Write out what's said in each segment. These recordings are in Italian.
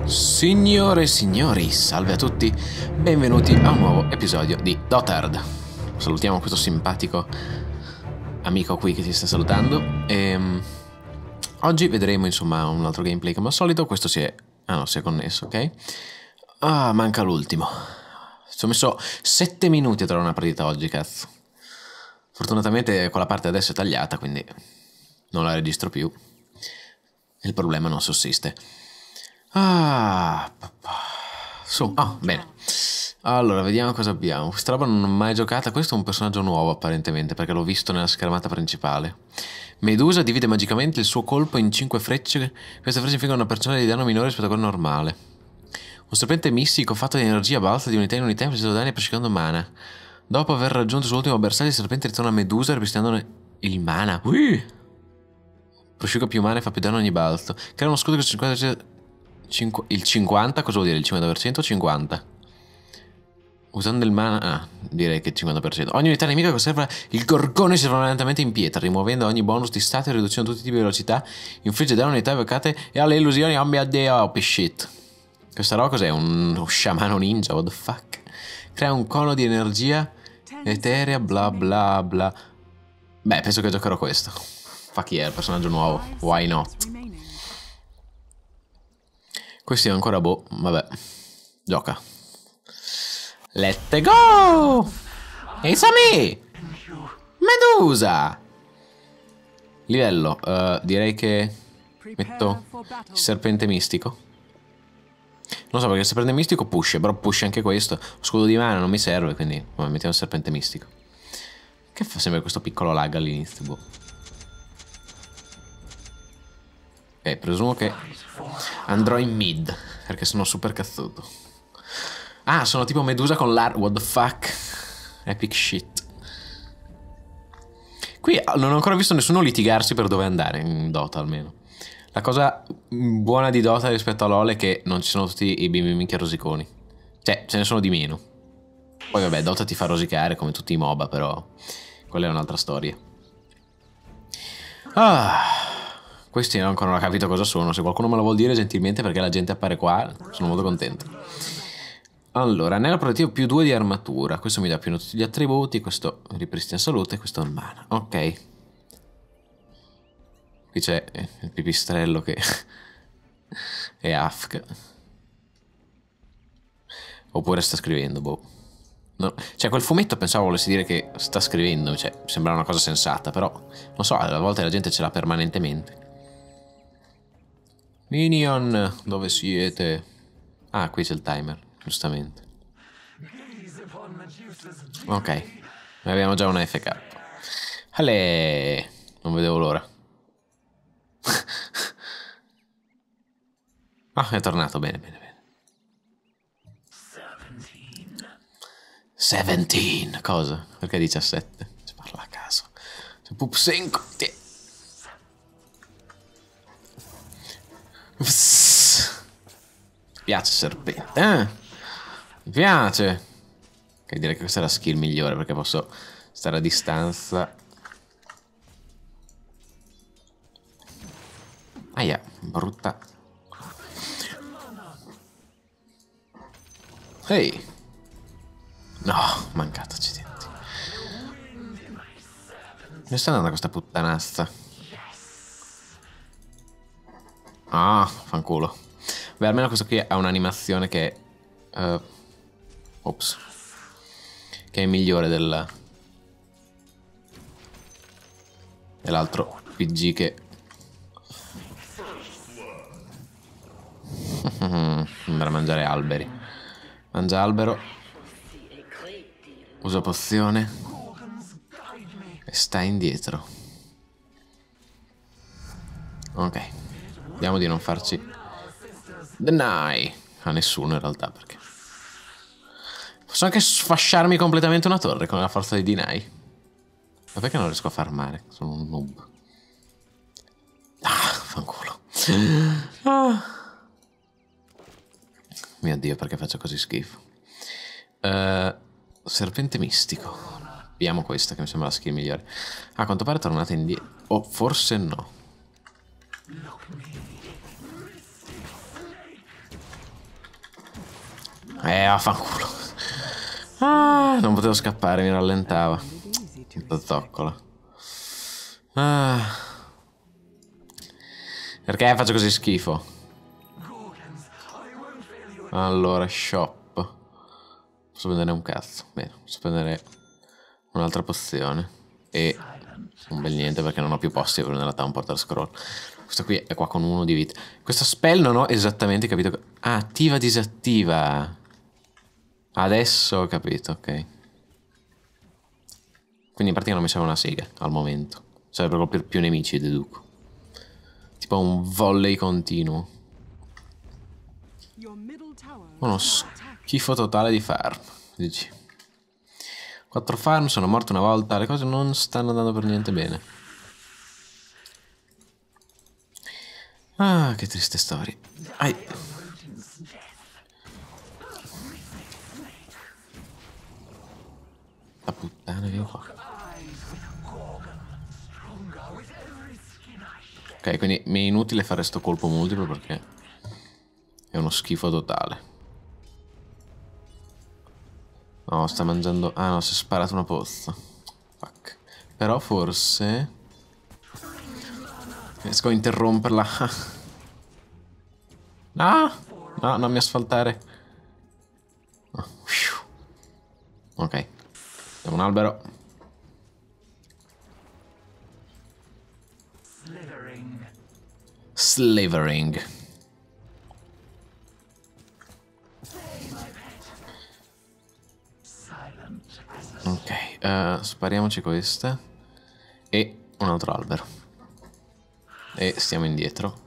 Signore e signori, salve a tutti, benvenuti a un nuovo episodio di Dotard. Salutiamo questo simpatico amico qui che ti sta salutando oggi vedremo insomma un altro gameplay come al solito. Questo si è... ah no, si è connesso, ok. Ah, manca l'ultimo. Ci ho messo 7 minuti a trovare una partita oggi, cazzo. Fortunatamente quella parte adesso è tagliata, quindi non la registro più. Il problema non sussiste. Bene. Allora, vediamo cosa abbiamo. Questa roba non l'ho mai giocata. Questo è un personaggio nuovo apparentemente, perché l'ho visto nella schermata principale. Medusa divide magicamente il suo colpo in 5 frecce. Queste frecce infliggono una percentuale di danno minore rispetto a quello normale. Un serpente mistico fatto di energia balza di unità in unità infliggendo danni per secondo mana. Dopo aver raggiunto il suo ultimo bersaglio, il serpente ritorna a Medusa ripristinandone il mana. Prosciuga più mana e fa più danno ogni balzo. Crea uno scudo che il 50, cosa vuol dire il 50%? 50. Usando il mana... ah, direi che il 50%. Ogni unità nemica conserva il gorgone si trasforma lentamente in pietra, rimuovendo ogni bonus di stato e riduzione di tutti i tipi di velocità. Infligge danno a unità evocate e alle illusioni. Oh mio dio, shit. Questa roba cos'è? Uno sciamano ninja? What the fuck? Crea un cono di energia eterea, bla bla bla. Beh, penso che giocherò questo. Fuck yeah, personaggio nuovo. Why not? Questi è ancora boh, vabbè. Gioca. Let's go! It's a me! Medusa! Livello, direi che metto il serpente mistico. Non so perché il serpente mistico push, però push anche questo. Lo scudo di mana non mi serve, quindi mettiamo il serpente mistico. Che fa sempre questo piccolo lag all'inizio, boh. Ok, presumo che andrò in mid, perché sono super cazzuto. Ah, sono tipo Medusa con l'art. What the fuck? Epic shit. Qui non ho ancora visto nessuno litigarsi per dove andare in Dota, almeno. La cosa buona di Dota rispetto a LoL è che non ci sono tutti i bimbi minchia rosiconi. Cioè, ce ne sono di meno. Poi vabbè, Dota ti fa rosicare come tutti i MOBA, però quella è un'altra storia. Questi ancora non ho capito cosa sono. Se qualcuno me lo vuol dire gentilmente, perché la gente appare qua, sono molto contento. Allora, anello protettivo più 2 di armatura. Questo mi dà più tutti gli attributi. Questo ripristina salute. Questo è il mana. Ok. Qui c'è il pipistrello che è Afk. Oppure sta scrivendo, boh. No. Cioè, quel fumetto pensavo volessi dire che sta scrivendo. Cioè, sembra una cosa sensata, però non so, a volte la gente ce l'ha permanentemente. Minion, dove siete? Ah, qui c'è il timer, giustamente. Ok, abbiamo già una FK. Ale, non vedevo l'ora. Ah, è tornato, bene, bene, bene. 17, cosa? Perché 17? Si parla a caso. C'è Pup 5. Mi piace serpente, mi piace. Ok, direi che questa è la skill migliore, perché posso stare a distanza. Aia, brutta. Ehi. No, mancato accidenti. Dove sta andando questa puttanazza? Ah, fanculo. Beh, almeno questo qui ha un'animazione che è... ops. Che è migliore dell'altro PG che... Sembra mangiare alberi. Mangia albero. Usa pozione. E sta indietro. Ok. Vediamo di non farci deny a nessuno in realtà, perché posso anche sfasciarmi completamente una torre con la forza di deny. Ma perché non riesco a far male? Sono un noob. Ah, fanculo. Mio Dio, perché faccio così schifo. Serpente mistico. Abbiamo questa che mi sembra la skill migliore. A quanto pare è tornata indietro. O forse no. Affanculo. Ah, non potevo scappare, mi rallentava. Zoccola. Ah. Perché faccio così schifo? Allora, shop. Posso prendere un cazzo. Bene, posso prendere un'altra pozione. E un bel niente perché non ho più posti per prendere la Town Portal Scroll. Questo qui è qua con uno di vita. Questa spell non ho esattamente capito. Ah, attiva, disattiva. Adesso ho capito, ok. Quindi in pratica non mi serve una sega al momento. Serve per colpire più nemici, deduco. Tipo un volley continuo. Uno schifo totale di farm, dici. 4 farm, sono morto una volta, le cose non stanno andando per niente bene. Ah, che triste storia. Ai. La puttana, vieni qua. Ok, quindi mi è inutile fare sto colpo multiplo perché è uno schifo totale. No, sta mangiando... Ah no, si è sparato una pozza. Fuck. Però forse... riesco a interromperla. Ah! No, non mi asfaltare. Oh, ok. Abbiamo un albero. Slavering. Ok, spariamoci questa. E un altro albero. E stiamo indietro.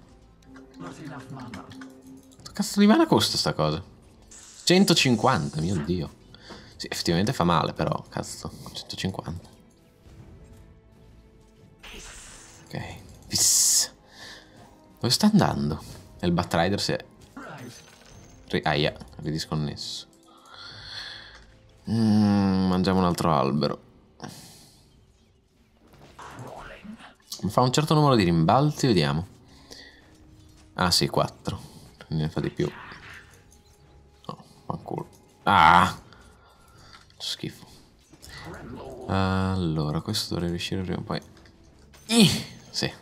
Che cazzo di mana costa sta cosa? 150, mio dio. Sì, effettivamente fa male però, cazzo. 150. Ok. Piss. Dove sta andando? E il Batrider si è... Aia, ridisconnesso. Mangiamo un altro albero. Mi fa un certo numero di rimbalzi, vediamo. Ah sì, 4. Quindi ne fa di più. No, fanculo. Ah! Schifo. Allora, questo dovrei riuscire prima o poi. Sì.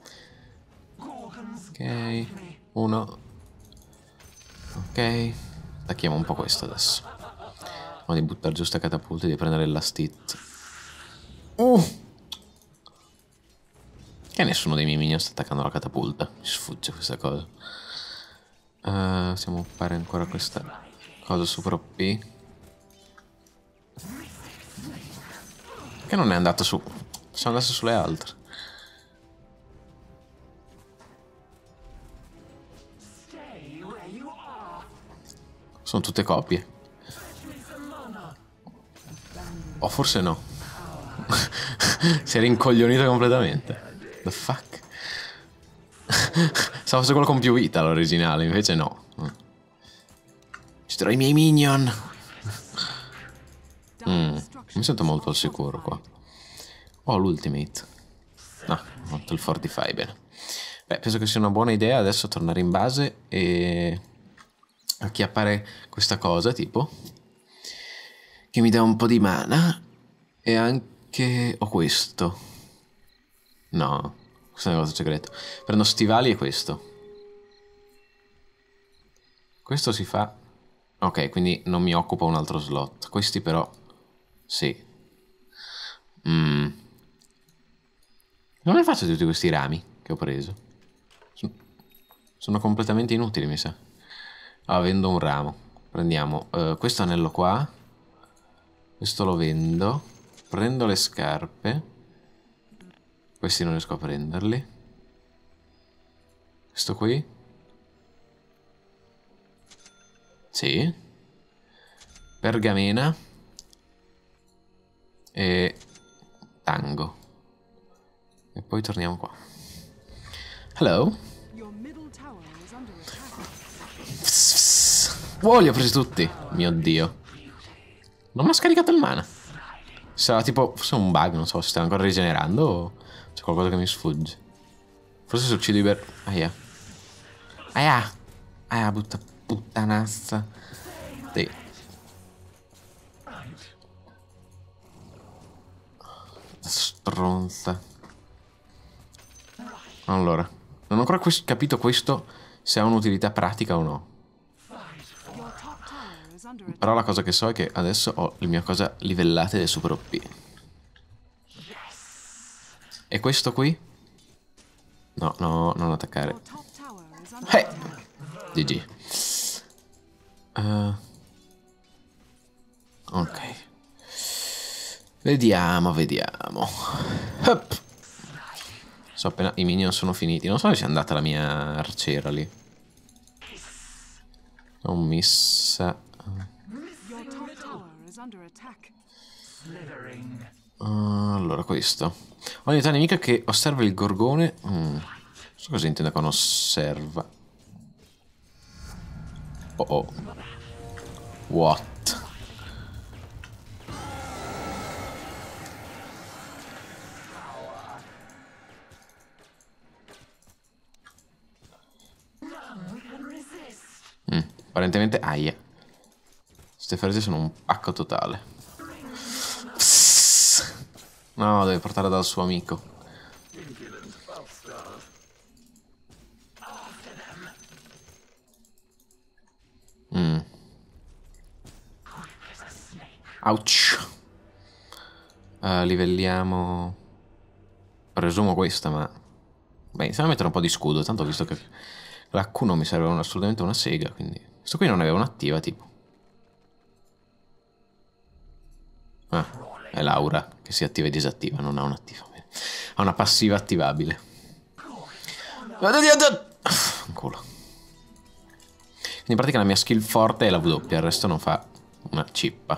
Ok. Uno. Ok. Attacchiamo un po' questo adesso. Vediamo di buttare giù sta catapulta e di prendere l'astit. Che nessuno dei miei minion sta attaccando la catapulta. Mi sfugge questa cosa. Possiamo fare ancora questa cosa super OP. Che non è andato su. Sono andato sulle altre. Sono tutte copie. O forse no. Si è rincoglionito completamente. The fuck? Stavo facendo quello con più vita l'originale, invece no. Ci trovo i miei minion. Mi sento molto al sicuro qua. Oh, l'ultimate. No, ho fatto il Fortify, bene. Beh, penso che sia una buona idea adesso tornare in base e acchiappare questa cosa, tipo, che mi dà un po' di mana. E anche... ho questo. No, questo è un negozio segreto. Prendo stivali e questo. Questo si fa... Ok, quindi non mi occupa un altro slot. Questi però... sì. Come faccio tutti questi rami che ho preso? Sono completamente inutili, mi sa. Ah, vendo un ramo. Prendiamo questo anello qua. Questo lo vendo. Prendo le scarpe. Questi non riesco a prenderli. Questo qui? Sì. Pergamena. E tango. E poi torniamo qua. Hello. Wow, li ho presi tutti. Mio dio. Non mi ha scaricato il mana. Sarà tipo... forse un bug, non so, si sta ancora rigenerando o c'è qualcosa che mi sfugge. Forse se uccido i Aia. Aia. Aia, puttanazza. Sì. Stronza. Allora, non ho ancora capito questo se ha un'utilità pratica o no. Però la cosa che so è che adesso ho le mie cose livellate del super OP. E questo qui? No, no, non attaccare. GG. Ok. Vediamo, vediamo. Hup. So appena i minion sono finiti. Non so se è andata la mia arciera lì. Non missa. Allora, questo. Ogni unità nemica che osserva il gorgone. Non so cosa intende con osserva. Oh oh. What? Apparentemente aia. Queste frasi sono un pacco totale. Psss. No, deve portare dal suo amico. Ouch. Livelliamo. Presumo questa, ma. Beh, iniziamo a mettere un po' di scudo. Tanto ho visto che la Q non mi serve assolutamente una sega. Quindi. Questo qui non aveva un'attiva, tipo. Ah, è l'aura che si attiva e disattiva. Non ha un'attiva. Ha una passiva attivabile. Culo. Quindi in pratica la mia skill forte è la W. Il resto non fa una cippa.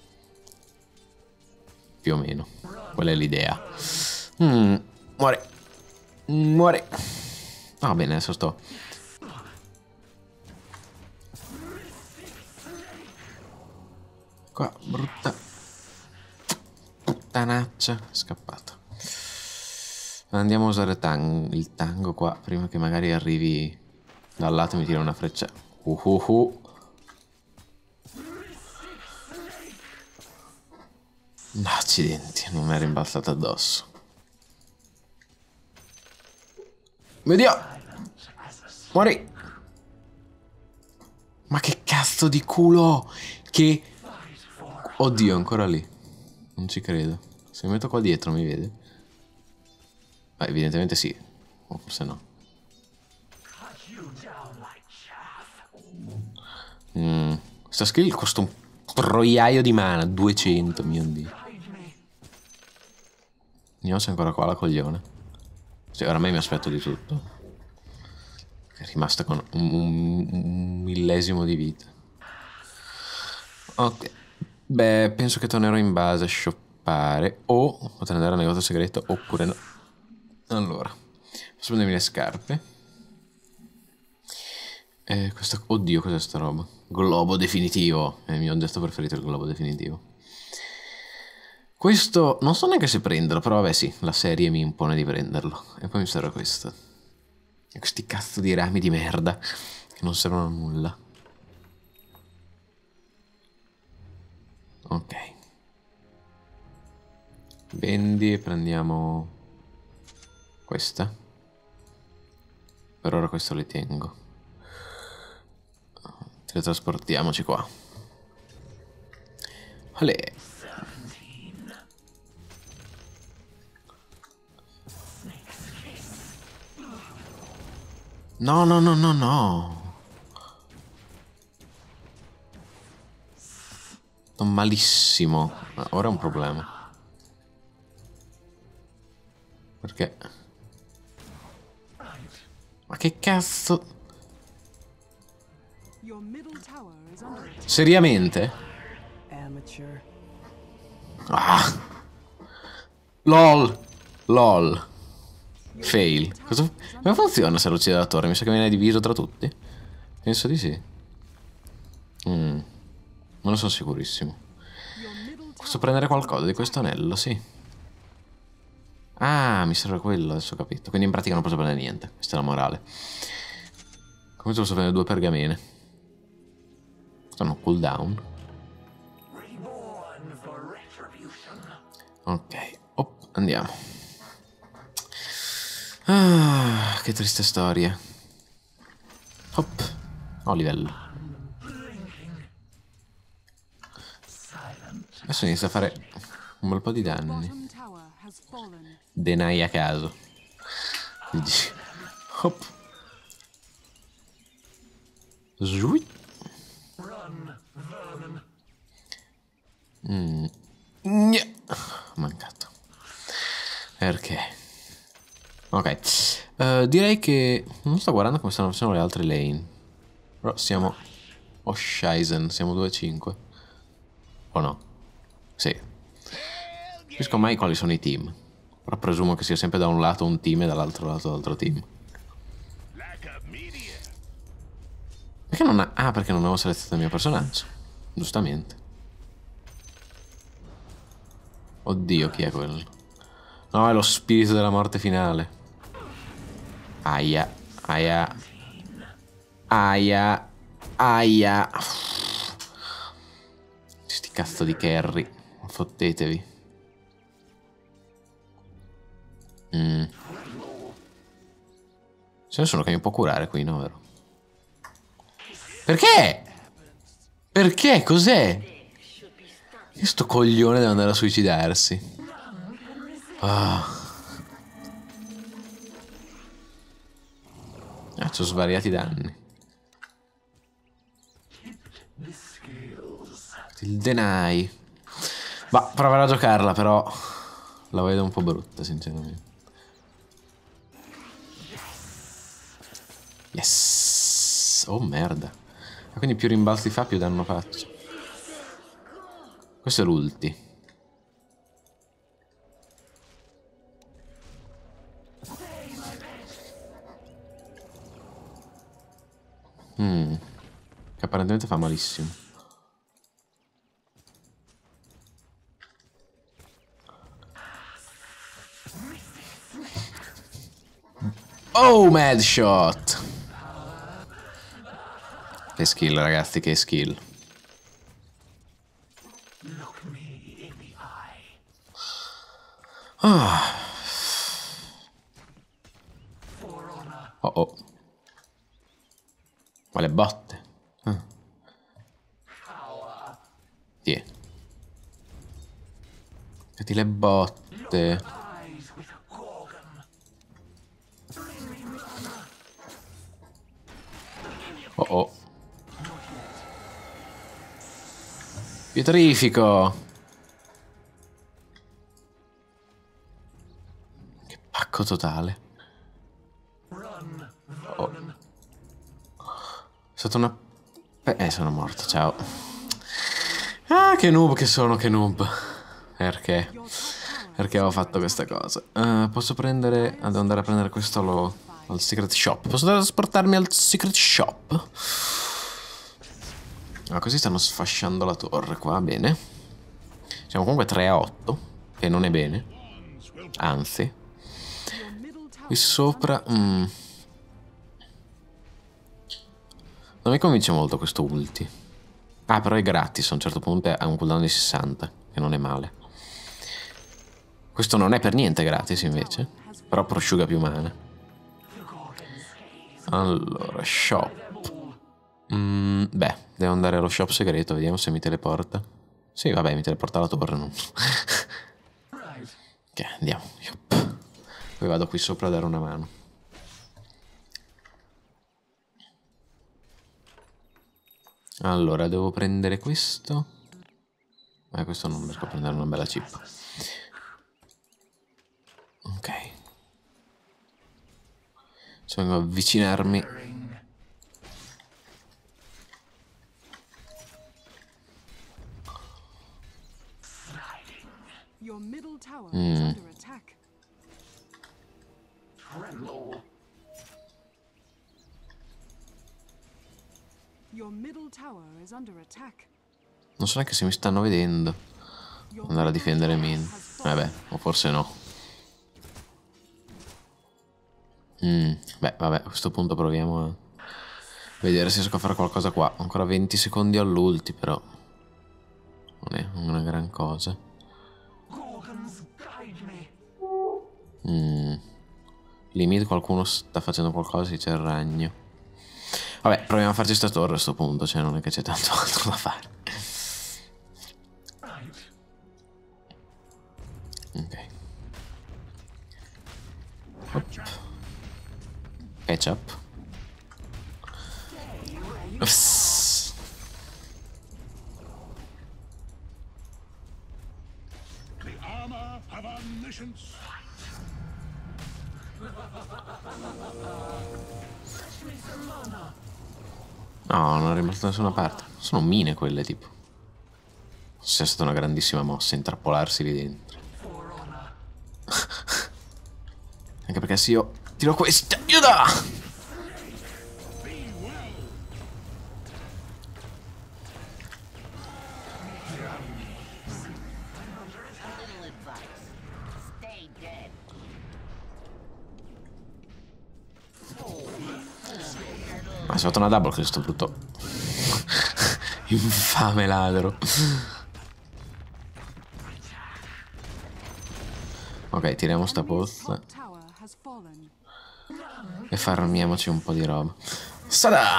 Più o meno. Quella è l'idea. Muore. Muore. Ah, bene, adesso sto. Qua, brutta. Puttanaccia. È scappato. Andiamo a usare il tango qua. Prima che magari arrivi dal lato e mi tira una freccia. Accidenti, non mi è rimbalzato addosso. Vediamo. Muori. Ma che cazzo di culo. Che. Oddio, ancora lì. Non ci credo. Se mi metto qua dietro mi vede? Beh, evidentemente sì. O forse no. Questa skill costa un troiaio di mana. 200, mio dio. Vediamo se è ancora qua la coglione. Sì, oramai mi aspetto di tutto. È rimasta con un millesimo di vita. Ok. Beh, penso che tornerò in base a shoppare. O potrei andare al negozio segreto oppure no. Allora, posso prendermi le scarpe. Questa. Oddio, cos'è sta roba? Globo definitivo. È il mio oggetto preferito, il globo definitivo. Questo non so neanche se prenderlo, però vabbè sì, la serie mi impone di prenderlo. E poi mi serve questo. E questi cazzo di rami di merda che non servono a nulla. Ok. Vendi e prendiamo questa. Per ora questo li tengo. Teletrasportiamoci qua. Olè. No, no, no, no, no. Sto malissimo. Ora è un problema. Perché? Ma che cazzo? Seriamente? Ah. LOL. LOL. Fail. Come funziona se lo uccide la torre? Mi sa che viene diviso tra tutti. Penso di sì. Non ne sono sicurissimo. Posso prendere qualcosa di questo anello? Sì. Ah, mi serve quello, adesso ho capito. Quindi in pratica non posso prendere niente. Questa è la morale. Come posso prendere 2 pergamene? Sono cooldown. Ok, andiamo. Ah, che triste storia. Hop, ho livello. Adesso inizia a fare un bel po' di danni. Denai a caso. Hop. Zui. Mancato. Perché? Ok. Direi che non sto guardando come stanno facendo le altre lane. Però siamo... Oh Shizen, siamo 2-5. O no? Sì. Non capisco mai quali sono i team. Però presumo che sia sempre da un lato un team e dall'altro lato l'altro team. Perché non ha... Ah, perché non avevo selezionato il mio personaggio. Giustamente. Oddio, chi è quello? No, è lo spirito della morte finale. Aia. Aia. Aia. Aia. Sti cazzo di carry. Fottetevi. C'è nessuno che mi può curare qui, no, vero? Perché? Perché? Cos'è? Che sto coglione deve andare a suicidarsi. C'ho svariati danni. Il deny. Va, proverò a giocarla, però la vedo un po' brutta, sinceramente. Yes. Oh, merda. Quindi più rimbalzi fa, più danno faccio. Questo è l'ulti. Che apparentemente fa malissimo. Oh, mad shot. Che skill, ragazzi, che skill. Oh. Ma le botte. Tiè. Metti le botte. Oh. Pietrifico. Che pacco totale. Oh. È stata una... sono morto, ciao. Ah, che noob che sono, che noob. Perché? Perché ho fatto questa cosa? Posso prendere... devo andare a prendere questo al secret shop. Posso trasportarmi al secret shop? Ah, così stanno sfasciando la torre qua, bene. Siamo comunque 3-8, che non è bene. Anzi. Qui sopra... Non mi convince molto questo ulti. Ah, però è gratis, a un certo punto ha un cooldown di 60, che non è male. Questo non è per niente gratis, invece. Però prosciuga più mana. Allora, shop. Beh, devo andare allo shop segreto, vediamo se mi teleporta. Sì, vabbè, mi teleporta alla torre, non... Ok, andiamo. Poi vado qui sopra a dare una mano. Allora, devo prendere questo. Questo non riesco a prendere, una bella chip. Ok. Adesso vengo a avvicinarmi. Your middle tower is under attack. Your middle tower is under attack. Non so neanche se mi stanno vedendo. Andare a difendere Min. Vabbè, o forse no. Beh, vabbè, a questo punto proviamo a Vedere se riesco a fare qualcosa qua. Ancora 20 secondi all'ulti, però non è una gran cosa. Lì mid qualcuno sta facendo qualcosa, c'è il ragno. Vabbè, proviamo a farci sta torre a questo punto, cioè non è che c'è tanto altro da fare. Ok. Hop. Ketchup. Ups. No, non è rimasto da nessuna parte. Sono mine quelle, tipo. Se è stata una grandissima mossa intrappolarsi lì dentro. Anche perché se io tiro questa, aiuta! Ma si è fatto una double che sto brutto. Infame ladro. Ok, tiriamo sta pozza. E farmiamoci un po' di roba. Sada!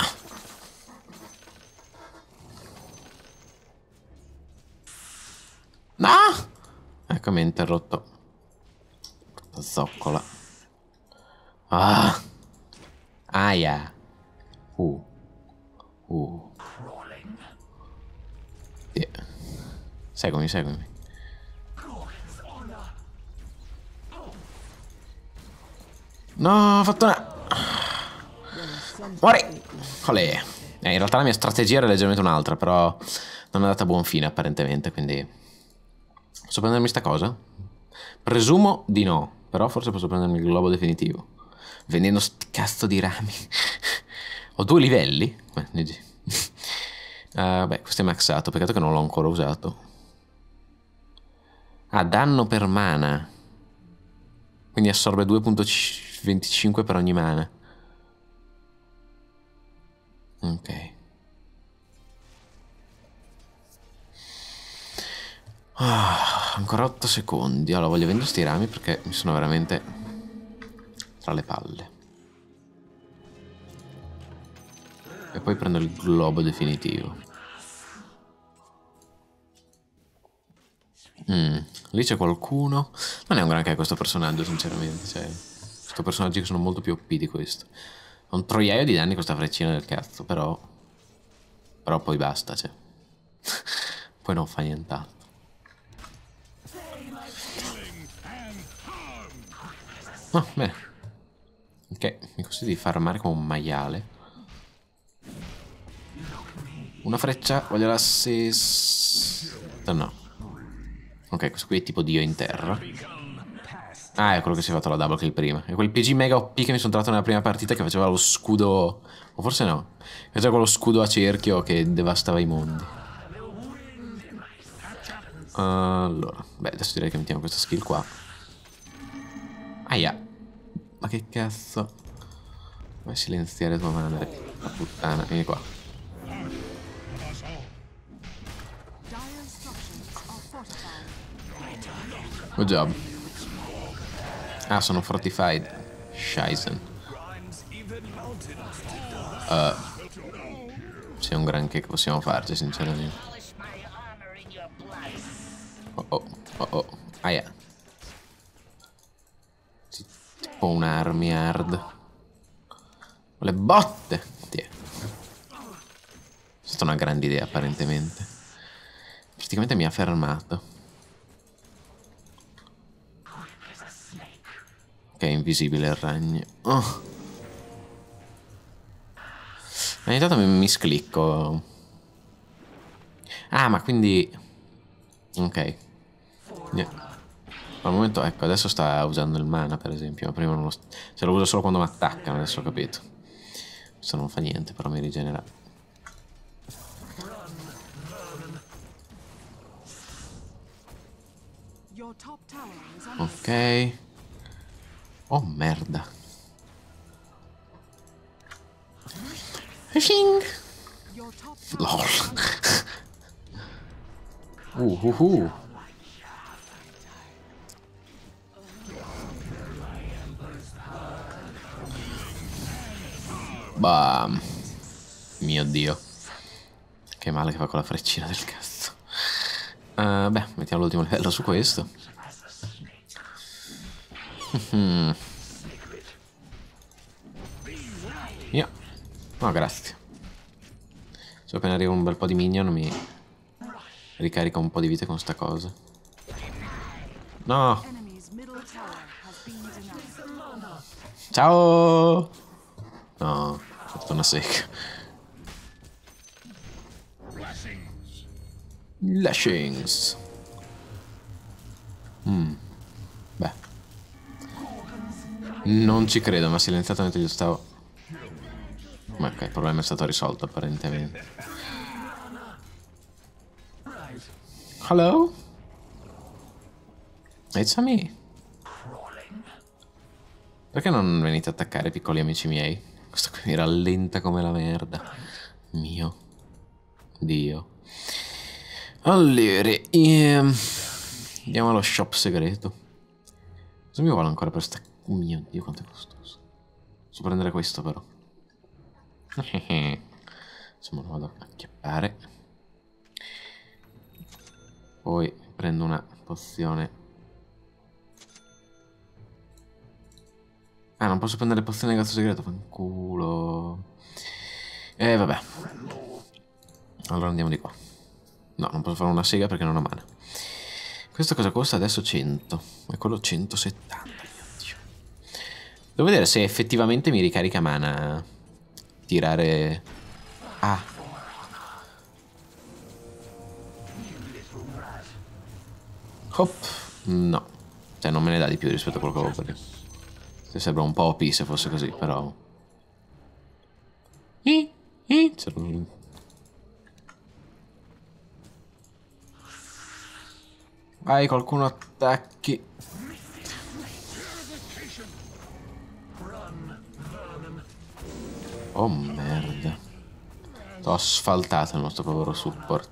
No! Ecco, mi ha interrotto. Zoccola. Ah! Aia! Yeah. Seguimi, seguimi. No, ho fatto una... Muori! Olè. In realtà la mia strategia era leggermente un'altra, però non è andata a buon fine apparentemente, quindi... Posso prendermi sta cosa? Presumo di no, però forse posso prendermi il globo definitivo. Vendendo sti cazzo di rami. Ho 2 livelli? GG. Beh, questo è maxato, peccato che non l'ho ancora usato. Ah, danno per mana. Quindi assorbe 2,25 per ogni mana. Ok. Ancora 8 secondi. Allora voglio vendere sti rami perché mi sono veramente tra le palle. E poi prendo il globo definitivo. Lì c'è qualcuno. Non è un granché questo personaggio, sinceramente. Cioè, questo personaggio che sono molto più OP di questo. Ha un troiaio di danni questa freccina del cazzo, però. Però poi basta, cioè. Poi non fa nient'altro. Oh, bene. Ok, mi consiglio di farmare come un maiale. Una freccia, voglio l'assist. No. Ok, questo qui è tipo Dio in terra. Ah, è quello che si è fatto la double kill prima. È quel PG mega OP che mi sono trovato nella prima partita che faceva lo scudo... O forse no. Faceva quello scudo a cerchio che devastava i mondi. Allora, beh, adesso direi che mettiamo questa skill qua. Aia. Ma che cazzo. Vai a silenziare tua madre. La puttana, vieni qua. Good job. Ah, sono fortified. Scheißen. C'è un granché che possiamo farci, sinceramente. Oh oh, oh oh. Aia. Tipo un'army hard. Le botte. Tiè. È stata una grande idea, apparentemente. Praticamente mi ha fermato. Ok, è invisibile il ragno. Oh. Ogni tanto mi sclicco. Ah, ma quindi... Ok. Yeah. Al momento, ecco, adesso sta usando il mana, per esempio. Ma prima non lo... Se lo uso solo quando mi attaccano, adesso ho capito. Questo non fa niente, però mi rigenera. Ok. Oh, merda. Fishing! Your top LOL. tower is under Bam. Mio Dio. Che male che fa con la freccina del cazzo. Beh, mettiamo l'ultimo livello su questo. Yeah. No, grazie. Se appena arriva un bel po' di minion mi ricarica un po' di vite con sta cosa. No. enemy's middle tower has been denied. Ciao. No, ho fatto una secca. Lashings. Beh. Non ci credo, ma silenziato mentre io stavo. Ma ok, il problema è stato risolto apparentemente. Hello? It's a me. Perché non venite a attaccare, piccoli amici miei? Questo qui mi rallenta come la merda. Mio Dio. Allora, andiamo allo shop segreto. Cosa mi vuole ancora per sta... Oh mio Dio, quanto è costoso. Posso prendere questo però. Insomma, lo vado a acchiappare. Poi prendo una pozione. Ah, non posso prendere le pozioni del gatto segreto, fanculo. Vabbè. Allora andiamo di qua. No, non posso fare una sega perché non ho mana. Questo cosa costa adesso? 100. E quello 170. Mio Dio. Devo vedere se effettivamente mi ricarica mana. Tirare... Ah. Hop. No. Cioè non me ne dà di più rispetto a quello che avevo prima. Sembra un po' OP se fosse così, però... Vai, qualcuno attacchi. Oh merda. T'ho asfaltato il nostro povero support.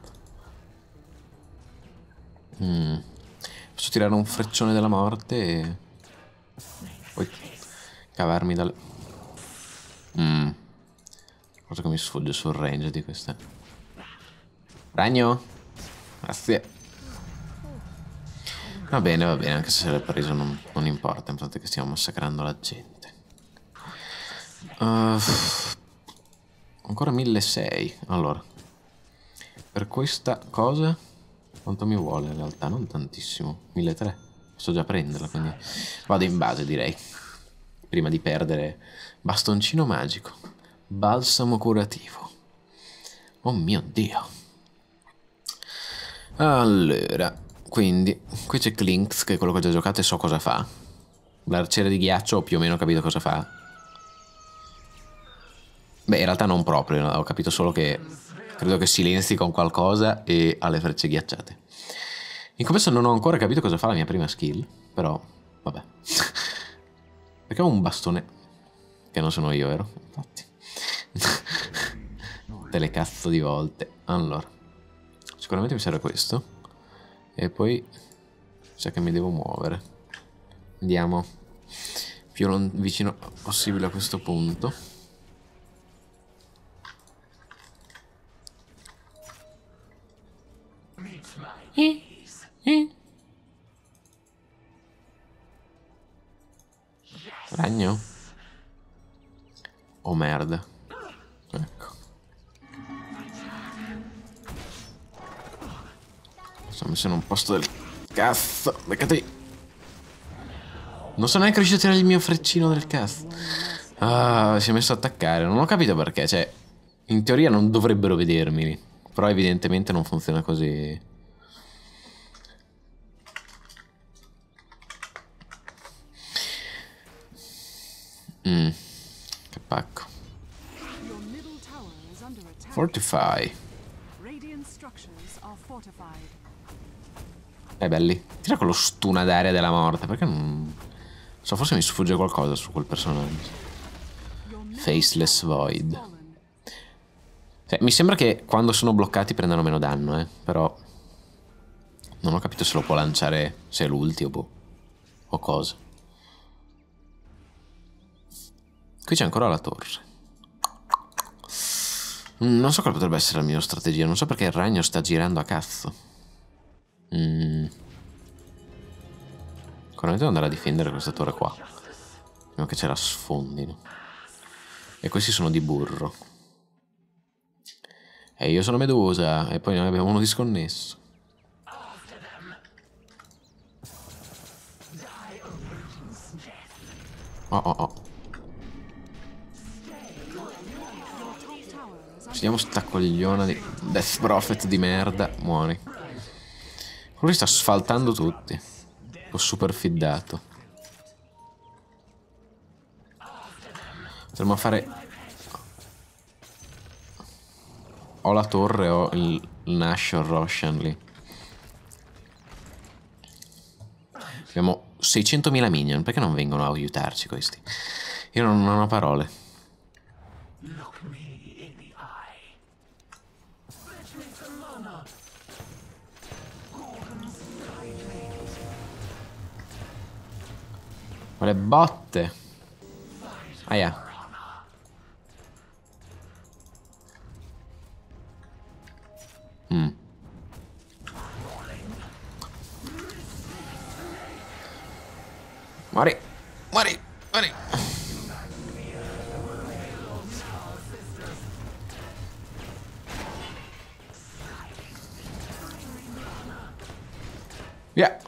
Posso tirare un freccione della morte e... poi cavarmi dalle... Cosa che mi sfugge sul range di queste. Ragno? Grazie. Va bene, anche se l'ho preso non importa, infatti che stiamo massacrando la gente. Ancora 1600. Allora, per questa cosa quanto mi vuole in realtà? Non tantissimo. 1300. Posso già prenderla, quindi vado in base direi. Prima di perdere bastoncino magico. Balsamo curativo. Oh mio Dio. Allora, quindi qui c'è Clinks, che è quello che ho già giocato e so cosa fa. L'arciere di ghiaccio ho più o meno capito cosa fa. Beh, in realtà non proprio, no? Ho capito solo che credo che silenzi con qualcosa e ha le frecce ghiacciate. In commesso non ho ancora capito cosa fa la mia prima skill, però vabbè. Perché ho un bastone che non sono io, vero? Infatti. Delle cazzo di volte. Allora, sicuramente mi serve questo. E poi sa che mi devo muovere. Andiamo più vicino possibile a questo punto. Ragno? Oh merda. Ecco. Sono messo in un posto del cazzo. Beccati. Non sono neanche riuscito a tirare il mio freccino del cazzo. Ah, si è messo a attaccare. Non ho capito perché. Cioè, in teoria non dovrebbero vedermi. Però evidentemente non funziona così. Che pacco. Fortify. Belli. Tira quello stuna d'aria della morte. Perché non... so, forse mi sfugge qualcosa su quel personaggio. Faceless Void. Cioè, mi sembra che quando sono bloccati prendano meno danno, però non ho capito se lo può lanciare, se è l'ulti o boh, o cosa. Qui c'è ancora la torre. Non so quale potrebbe essere la mia strategia, non so perché il ragno sta girando a cazzo. Sicuramente devo andare a difendere questa torre qua, prima che ce la sfondino. E questi sono di burro. E io sono Medusa, e poi noi abbiamo uno disconnesso. Oh oh oh. Vediamo sta cogliona di Death Prophet di merda. Muori. Lui sta sfaltando tutti. Ho super fiddato. Potremmo fare... O la torre o il Nashor Roshan lì. Abbiamo 600.000 minion. Perché non vengono a aiutarci questi? Io non ho parole. Ma le botte. Aia. Muori. Muori. Muori. Via.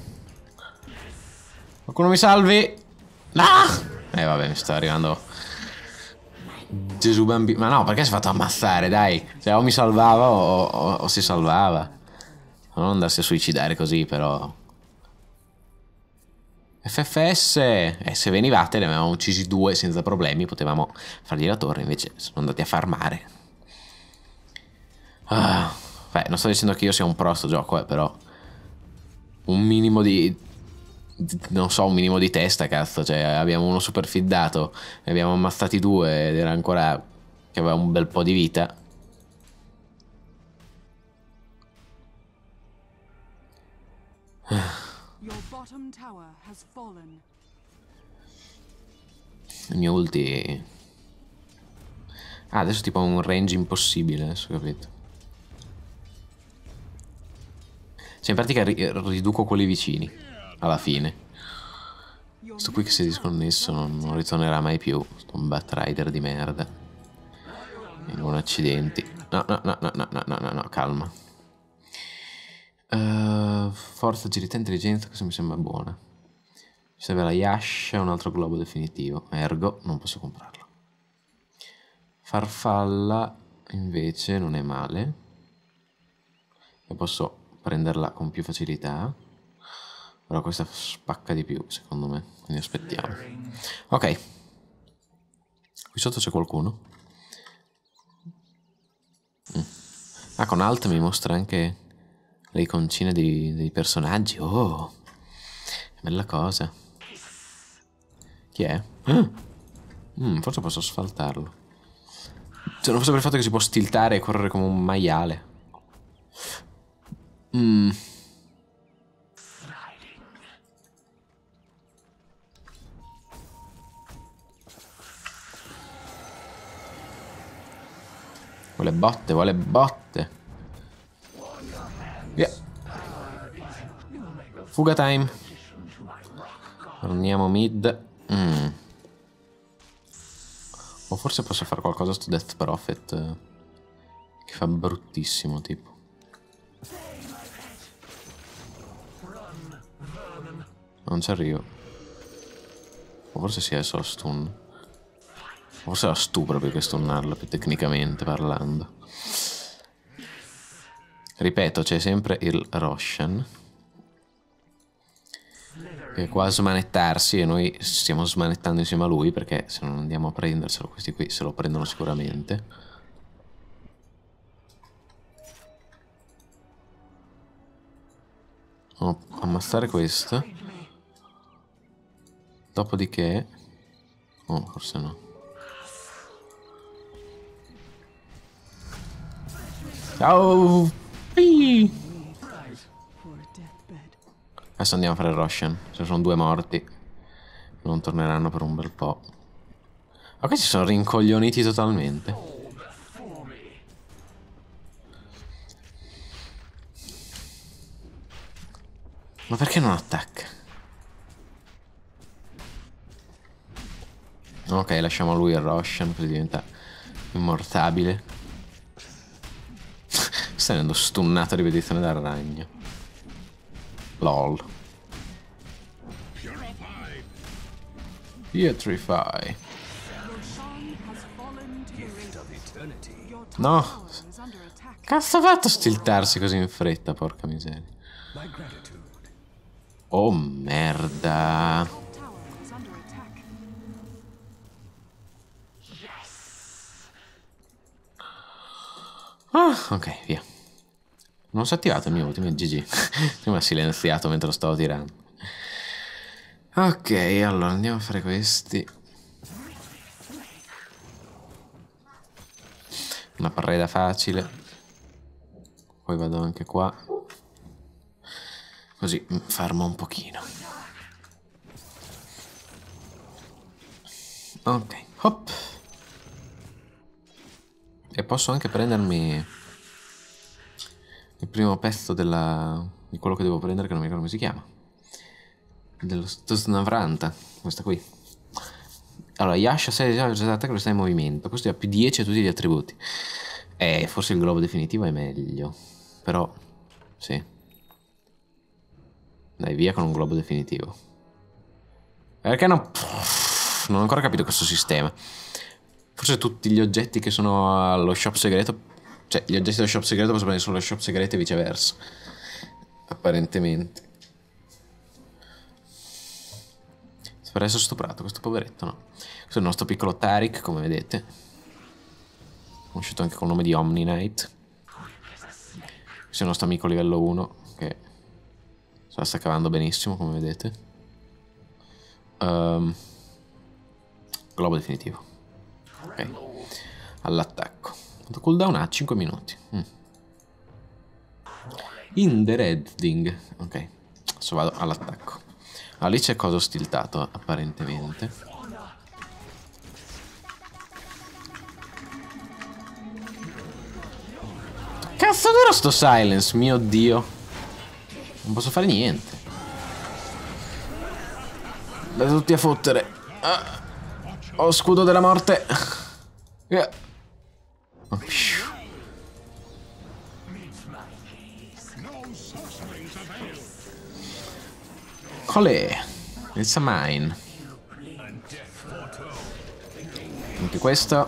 Qualcuno mi salvi? No! Vabbè, mi sta arrivando Gesù bambino. Ma no, perché si è fatto ammazzare, dai. Cioè, o mi salvava o si salvava. Non andarsi a suicidare così, però. FFS. Se venivate, ne avevamo uccisi 2 senza problemi. Potevamo fargli la torre, invece sono andati a farmare. Beh, non sto dicendo che io sia un pro a sto gioco, però. Un minimo di... Non so, un minimo di testa, cazzo. Cioè, abbiamo uno super fiddato, ne abbiamo ammazzati 2 ed era ancora che aveva un bel po' di vita. Your bottom tower has fallen. Il mio ulti... adesso tipo un range impossibile, adesso ho capito. Cioè, in pratica riduco quelli vicini, alla fine. Sto qui che si è disconnesso, non ritornerà mai più. Sto un Batrider di merda. E non accidenti. No, calma. Forza, agilità, intelligenza, questo mi sembra buona. Mi serve la Yasha, un altro globo definitivo. Ergo, non posso comprarlo. Farfalla, invece, non è male. E posso prenderla con più facilità. Però questa spacca di più, secondo me. Quindi aspettiamo. Ok. Qui sotto c'è qualcuno. Ah, con Alt mi mostra anche le iconcine dei personaggi. Oh, bella cosa. Chi è? Forse posso asfaltarlo. Cioè, non fosse per il fatto che si può stiltare e correre come un maiale. Vuole botte, vuole botte. Via. Fuga time. Torniamo mid. O forse posso fare qualcosa su Death Prophet che fa bruttissimo, tipo. Non ci arrivo. O forse sì, è solo stun. Forse era stupro per stunnarla, più tecnicamente parlando. Ripeto, c'è sempre il Roshan che è qua a smanettarsi e noi stiamo smanettando insieme a lui, perché se non andiamo a prenderselo, questi qui se lo prendono sicuramente. Oh, ammazzare questo. Dopodiché... oh, forse no. Ciao. Ehi. For deathbed. Adesso andiamo a fare il Roshan. Ce ne sono 2 morti. Non torneranno per un bel po'. Ma questi sono rincoglioniti totalmente. Ma perché non attacca? Ok, lasciamo a lui il Roshan, così diventa immortabile. Sta venendo stunnato a ripetizione dal ragno. LOL. Pietrify. Your song has fallen to the ring. Your top No. tower is under attack. Cazzo ha fatto stiltarsi così in fretta, porca miseria. Oh merda. Tower is under attack. Ah, ok, via. Non si è attivato il mio ultimo GG. Mi ha silenziato mentre lo stavo tirando. Ok, allora andiamo a fare questi. Una parreda facile. Poi vado anche qua. Così fermo un pochino. Ok, hop. E posso anche prendermi il primo pezzo di quello che devo prendere, che non mi ricordo come si chiama. Dello Snavranta, questa qui. Allora, Yasha 6 attacco che sta in movimento. Questo ha più 10 a tutti gli attributi. Forse il globo definitivo è meglio. Però, sì. Dai, via con un globo definitivo. Perché no? Non ho ancora capito questo sistema. Forse tutti gli oggetti che sono allo shop segreto, cioè gli oggetti dello shop segreto posso prendere solo allo shop segreto e viceversa. Apparentemente. Sembra essere stuprato questo poveretto, no? Questo è il nostro piccolo Tariq, come vedete. Conosciuto anche col nome di Omni Knight. Questo è il nostro amico livello 1, che se la sta cavando benissimo, come vedete. Globo definitivo. Ok, all'attacco. Quanto cooldown ha? 5 minuti. In the Redding. Ok, adesso vado all'attacco. Ah, lì c'è coso stiltato, apparentemente. Cazzo duro sto silence, mio dio. Non posso fare niente. Andate tutti a fottere. Ho scudo della morte. Yeah. Oh, Olè. It's a mine. Anche questo.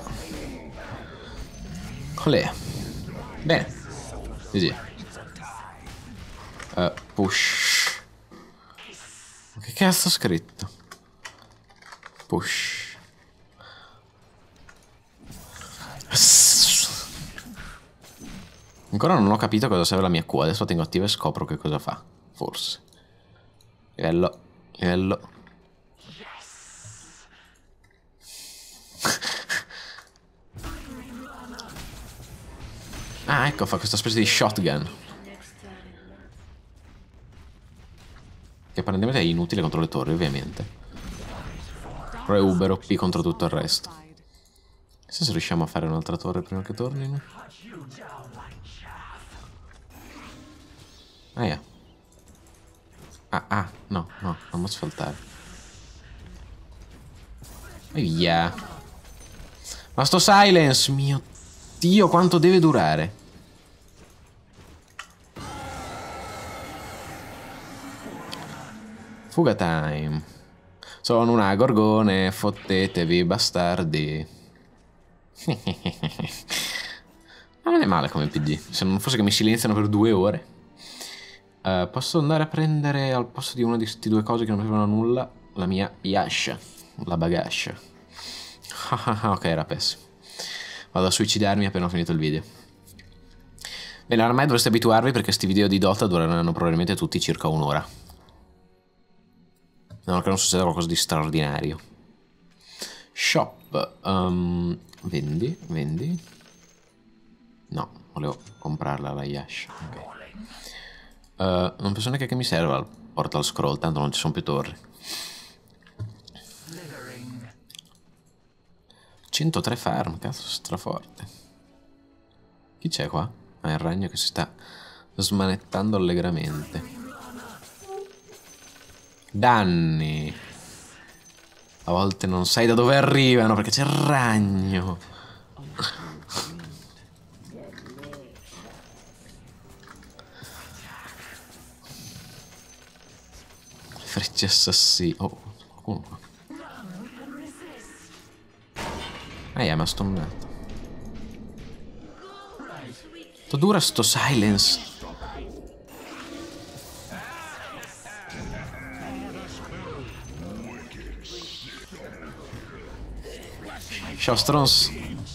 Olè. Bene. Così. Push. Che cazzo ho scritto? Push. Ancora non ho capito cosa serve la mia Q. Adesso la tengo attiva e scopro che cosa fa. Forse. Livello. Livello. Ah, ecco, fa questa specie di shotgun. Che apparentemente è inutile contro le torri, ovviamente. Però è Uber OP contro tutto il resto. Chissà se riusciamo a fare un'altra torre prima che tornino. Ah, yeah. No, non posso saltare. E via. Ma sto silence, mio Dio, quanto deve durare? Fuga time. Sono una gorgone, fottetevi bastardi. Ma non è male come PG. Se non fosse che mi silenziano per 2 ore. Posso andare a prendere al posto di una di questi 2 cose che non servono a nulla la mia Yasha. La bagascia. Ok, era pessimo. Vado a suicidarmi appena ho finito il video. Bene, ormai dovreste abituarvi perché questi video di Dota dureranno probabilmente tutti circa 1 ora. No, che non succeda qualcosa di straordinario. Shop. Vendi. No, volevo comprarla la Yash. Ok. Non penso neanche che mi serva il portal scroll, tanto non ci sono più torri. 103 farm, cazzo, straforte. Chi c'è qua? Ah, il ragno che si sta smanettando allegramente. Danni. A volte non sai da dove arrivano perché c'è il ragno. Frecce assassini. Oh, qualcuno qua. Mi ha stonnato. Quanto dura sto silence? Ciao Strons.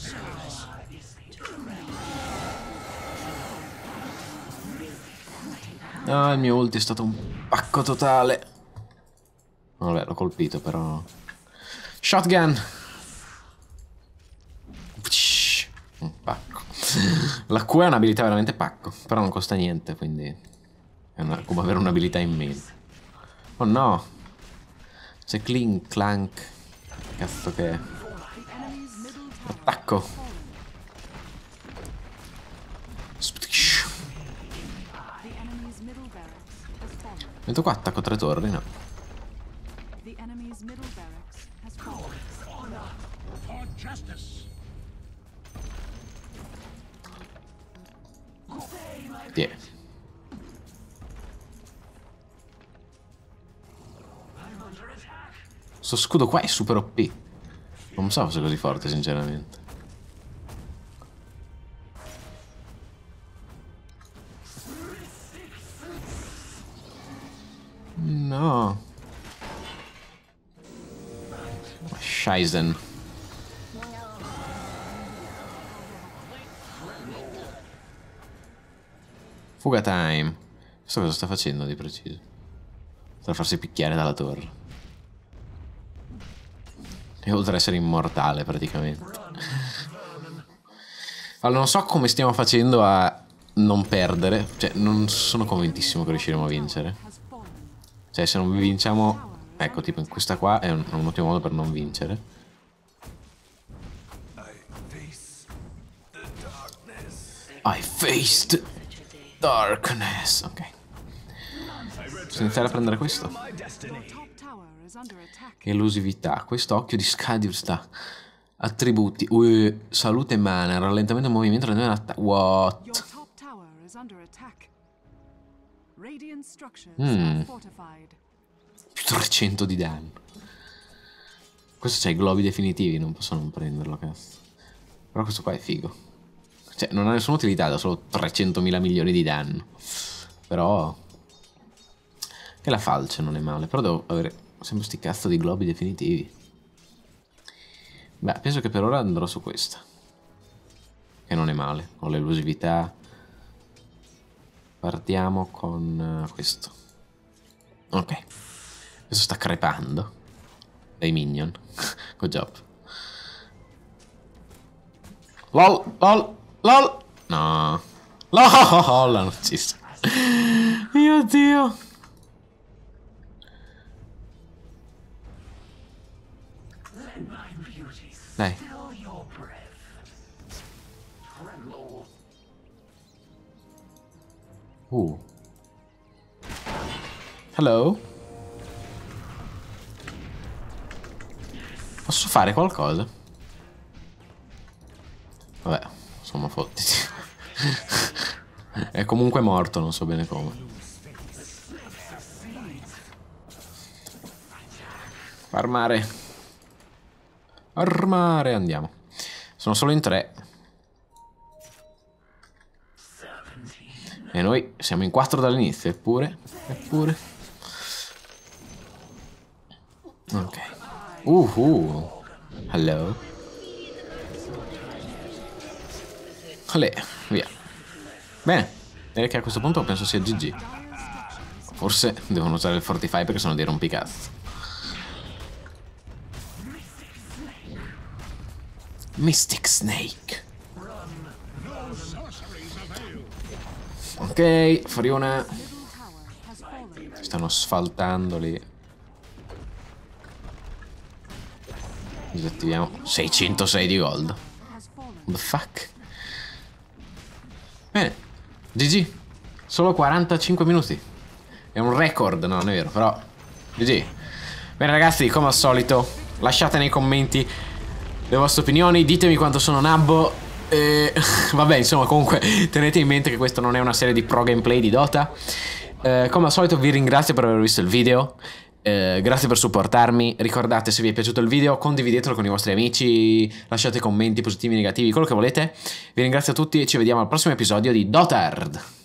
Ah, il mio ulti è stato un pacco totale. Vabbè, l'ho colpito però. Shotgun. Un pacco. La Q è un'abilità veramente pacco, però non costa niente, quindi è come avere un'abilità in meno. Oh no. C'è Clink Clank. Cazzo che è. Attacco. Metto qua, attacco 3 torri, no. Yeah. Sto scudo qua è super OP. Non so se è così forte, sinceramente. No. Scheißen. Fuga time. Questo cosa sta facendo di preciso? Sta a farsi picchiare dalla torre. E oltre ad essere immortale praticamente. Allora non so come stiamo facendo a non perdere. Cioè non sono convintissimo che riusciremo a vincere. Cioè se non vinciamo. Ecco, tipo in questa qua è un ottimo modo per non vincere. I faced darkness. Ok. Posso iniziare a prendere questo. Elusività. Questo occhio di Scadius da attributi. Salute mana. Rallentamento del movimento. What? 300 di danno. Questo c'ha i globi definitivi. Non posso non prenderlo, cazzo. Però questo qua è figo. Cioè, non ha nessuna utilità, da solo 300.000 milioni di danno. Però. Che la falce non è male. Però devo avere sempre sti cazzo di globi definitivi. Beh, penso che per ora andrò su questa. Che non è male. Ho l'elusività. Partiamo con questo. Ok. Questo sta crepando. Dai minion. Good job. LOL, LOL, LOL. No. LOL, l'hanno ucciso. Mio Dio. Dai. Hello. Posso fare qualcosa? Vabbè, insomma, fottiti. È comunque morto, non so bene come. Armare. Armare, andiamo. Sono solo in 3. E noi siamo in 4 dall'inizio, eppure. Ok. Hello. Olè, via. Bene, direi che a questo punto penso sia GG. Forse devono usare il Fortify perché sono dei rompicazzo. Mystic Snake. Ok, fuori una. Middle tower has fallen. Stanno asfaltando lì. Disattiviamo. 606 di gold. Has fallen. What the fuck? Bene. GG. Solo 45 minuti. È un record, no, non è vero, però GG. Bene ragazzi, come al solito, lasciate nei commenti le vostre opinioni, ditemi quanto sono nabbo. Vabbè, insomma, comunque tenete in mente che questa non è una serie di pro gameplay di Dota. Come al solito vi ringrazio per aver visto il video. Grazie per supportarmi. Ricordate, se vi è piaciuto il video, condividetelo con i vostri amici, lasciate commenti positivi, negativi, quello che volete. Vi ringrazio a tutti e ci vediamo al prossimo episodio di Dotard.